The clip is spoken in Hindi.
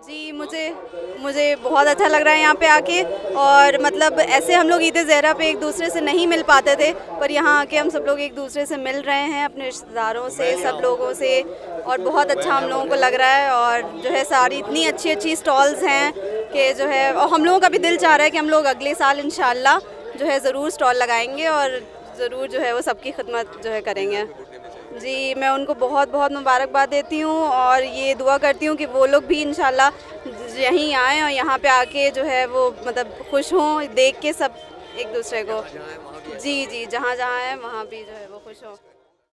जी, मुझे बहुत अच्छा लग रहा है यहाँ पे आके। और मतलब ऐसे हम लोग ईद ज़हरा पे एक दूसरे से नहीं मिल पाते थे, पर यहाँ आके हम सब लोग एक दूसरे से मिल रहे हैं, अपने रिश्तेदारों से, सब लोगों से। और बहुत अच्छा हम लोगों को लग रहा है। और जो है सारी इतनी अच्छी स्टॉल्स हैं कि जो है, और हम लोगों का भी दिल चाह रहा है कि हम लोग अगले साल इंशाल्लाह जो है ज़रूर स्टॉल लगाएंगे और ज़रूर जो है वो सबकी खिदमत जो है करेंगे। जी, मैं उनको बहुत बहुत मुबारकबाद देती हूँ और ये दुआ करती हूँ कि वो लोग भी इंशाल्लाह यहीं आएँ और यहाँ पे आके जो है वो मतलब खुश हों देख के सब एक दूसरे को। जी, जहाँ जहाँ है वहाँ भी जो है वो खुश हों।